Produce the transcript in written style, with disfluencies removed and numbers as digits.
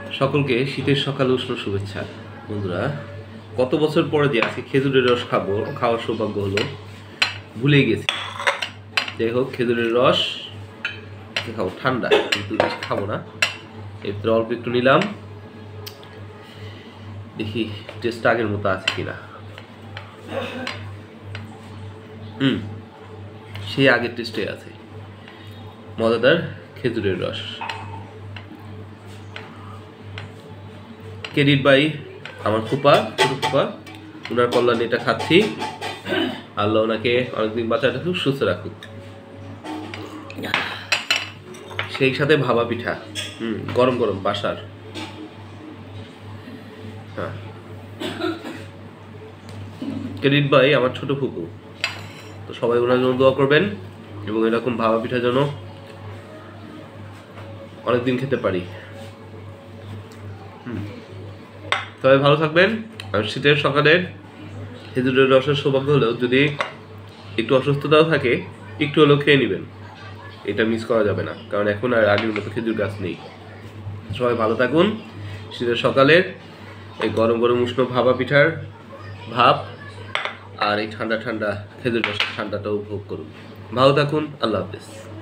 সকলকে শীতের সকালে উষ্ণ শুভেচ্ছা। বন্ধুরা, কত বছর পরে যে আজকে খেজুরের রস খাবো, খাওয়ার সৌভাগ্য হলো, ভুলেই গেছি। যাই হোক, খেজুরের রস খাবো, ঠান্ডা কিন্তু বেশি খাবো না, এর অল্প একটু নিলাম, দেখি টেস্টটা আগের মতো আছে কিনা। সেই আগের টেস্টে আছে, মজাদার খেজুরের রস। ক্রেডিট বাই আমার ফুপা, ছোট ফুপা, ওনার কল্যাণে এটা খাচ্ছি। আল্লাহ ওনাকে অনেকদিন বাঁচায় রাখুক, সুস্থ রাখুক। সেই সাথে ভাপা পিঠা, গরম গরম বাসার। হ্যাঁ, ক্রেডিট বাই আমার ছোট ফুপু। তো সবাই ওনার জন্য দোয়া করবেন এবং এরকম ভাপা পিঠা যেন অনেকদিন খেতে পারি। সবাই ভালো থাকবেন। আর শীতের সকালে খেজুরের রসের সৌভাগ্য হলেও যদি একটু অসুস্থতাও থাকে, একটু হলেও খেয়ে নেবেন, এটা মিস করা যাবে না, কারণ এখন আর আগের মতো খেজুর গাছ নেই। সবাই ভালো থাকুন। শীতের সকালে এই গরম গরম উষ্ণ ভাপা পিঠার ভাপ আর এই ঠান্ডা ঠান্ডা খেজুর রসের ঠান্ডাটা উপভোগ করুন। ভালো থাকুন। আল্লাহ হাফেজ।